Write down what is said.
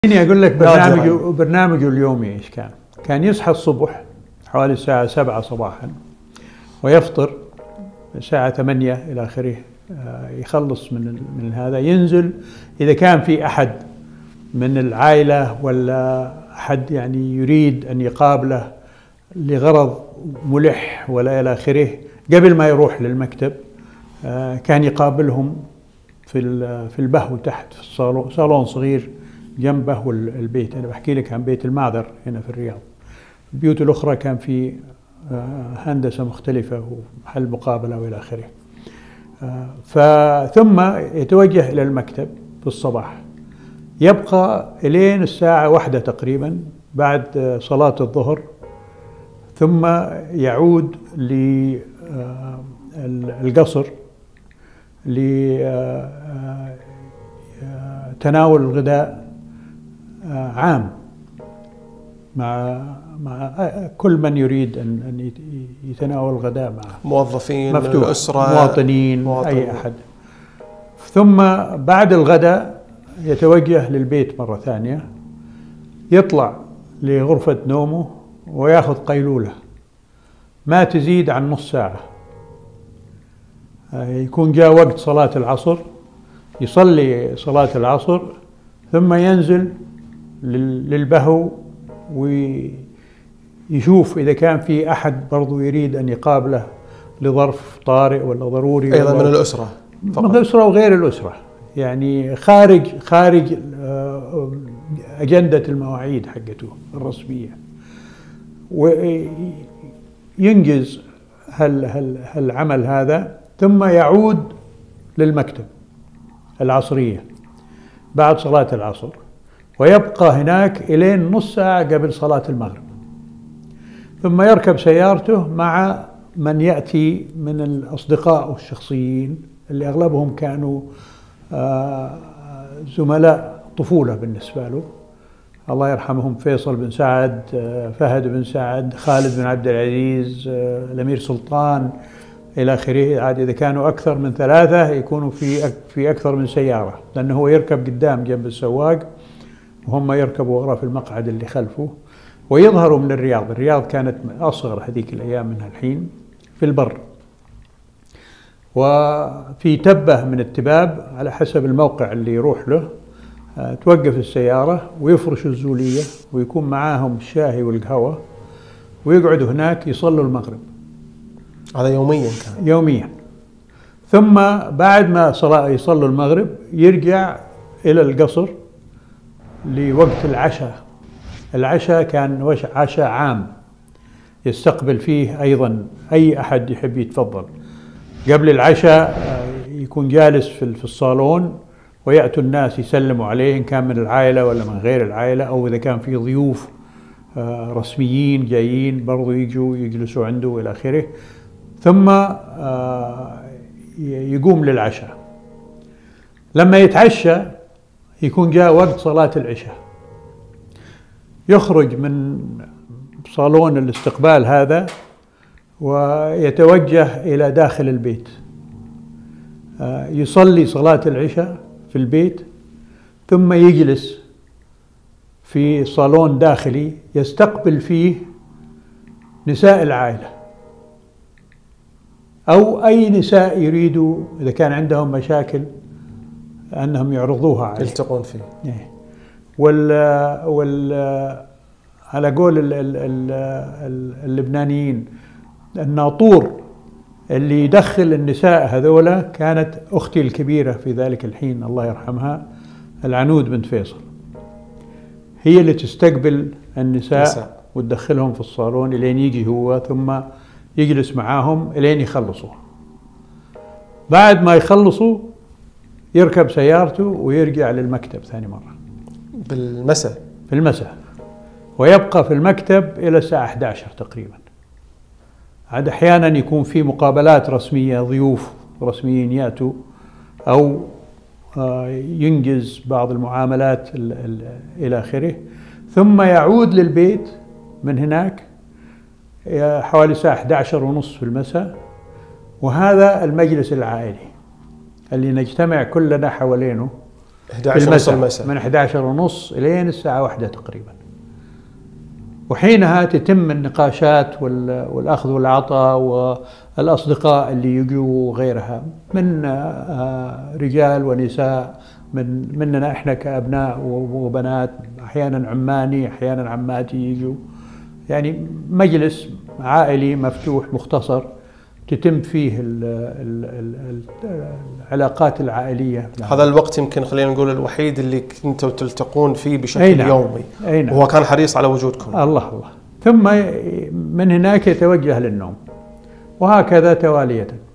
خليني أقول لك برنامجه اليومي إيش كان. كان يصحى الصبح حوالي الساعة 7 صباحا ويفطر الساعة 8 إلى آخره، يخلص من هذا، ينزل إذا كان في أحد من العائلة ولا أحد يعني يريد أن يقابله لغرض ملح ولا إلى آخره، قبل ما يروح للمكتب كان يقابلهم في البهو تحت، في الصالون، صالون صغير جنبه البيت. أنا بحكي لك عن بيت المعذر هنا في الرياض. البيوت الأخرى كان في هندسة مختلفة ومحل مقابلة وإلى آخره. ثم يتوجه إلى المكتب في الصباح، يبقى إلين الساعة 1 تقريبا بعد صلاة الظهر، ثم يعود للقصر لتناول الغداء عام مع كل من يريد أن يتناول الغداء معه، موظفين من مفتوح، الأسرة، مواطنين، أي أحد. ثم بعد الغداء يتوجه للبيت مرة ثانية، يطلع لغرفة نومه ويأخذ قيلولة ما تزيد عن نص ساعة. يكون جاء وقت صلاة العصر، يصلي صلاة العصر، ثم ينزل للبهو ويشوف إذا كان في أحد برضو يريد أن يقابله لظرف طارئ ولا ضروري، أيضا من الأسرة فقط. من الأسرة وغير الأسرة، يعني خارج أجندة المواعيد حقته الرسمية، وينجز هالعمل هذا، ثم يعود للمكتب العصرية بعد صلاة العصر، ويبقى هناك إلين نص ساعة قبل صلاة المغرب، ثم يركب سيارته مع من يأتي من الأصدقاء الشخصيين اللي أغلبهم كانوا زملاء طفولة بالنسبة له، الله يرحمهم، فيصل بن سعد، فهد بن سعد، خالد بن عبد العزيز، الأمير سلطان إلى آخره. عاد إذا كانوا أكثر من 3 يكونوا في أكثر من سيارة، لأنه هو يركب قدام جنب السواق وهم يركبوا وراء في المقعد اللي خلفه، ويظهروا من الرياض. الرياض كانت أصغر هذيك الأيام منها الحين في البر، وفي تبة من التباب على حسب الموقع اللي يروح له توقف السيارة ويفرشوا الزولية ويكون معاهم الشاهي والقهوة، ويقعدوا هناك يصلوا المغرب. هذا يوميا كان؟ يوميا. ثم بعد ما يصلوا المغرب يرجع إلى القصر لوقت العشاء. العشاء كان عشاء عام يستقبل فيه أيضا أي أحد يحب يتفضل. قبل العشاء يكون جالس في الصالون، ويأتوا الناس يسلموا عليه إن كان من العائلة ولا من غير العائلة، أو إذا كان في ضيوف رسميين جايين برضو يجوا يجلسوا عنده إلى آخره. ثم يقوم للعشاء. لما يتعشى يكون جاء وقت صلاة العشاء، يخرج من صالون الاستقبال هذا ويتوجه إلى داخل البيت، يصلي صلاة العشاء في البيت، ثم يجلس في صالون داخلي يستقبل فيه نساء العائلة أو أي نساء يريدوا إذا كان عندهم مشاكل أنهم يعرضوها عليه، يلتقون فيه. على قول اللبنانيين، الناطور اللي يدخل النساء هذولا كانت أختي الكبيرة في ذلك الحين الله يرحمها، العنود بنت فيصل، هي اللي تستقبل النساء وتدخلهم في الصالون إلين يجي هو، ثم يجلس معاهم إلين يخلصوا. بعد ما يخلصوا يركب سيارته ويرجع للمكتب ثاني مرة بالمساء، في المساء، ويبقى في المكتب إلى الساعة 11 تقريبا. عاد أحيانا يكون في مقابلات رسمية، ضيوف رسميين يأتوا، أو ينجز بعض المعاملات إلى آخره، ثم يعود للبيت من هناك حوالي الساعة 11:30 في المساء. وهذا المجلس العائلي اللي نجتمع كلنا حوالينه 11:30 المساء، من 11:30 إلى الساعة 1 تقريبا. وحينها تتم النقاشات والأخذ والعطاء، والأصدقاء اللي يجوا وغيرها من رجال ونساء، مننا إحنا كأبناء وبنات، أحيانا عماني أحيانا عماتي يجوا. يعني مجلس عائلي مفتوح مختصر تتم فيه العلاقات العائلية. هذا الوقت يمكن خلينا نقول الوحيد اللي كنتوا تلتقون فيه بشكل أي نعم. يومي. أي نعم. وهو كان حريص على وجودكم. الله. ثم من هناك يتوجه للنوم، وهكذا توالية.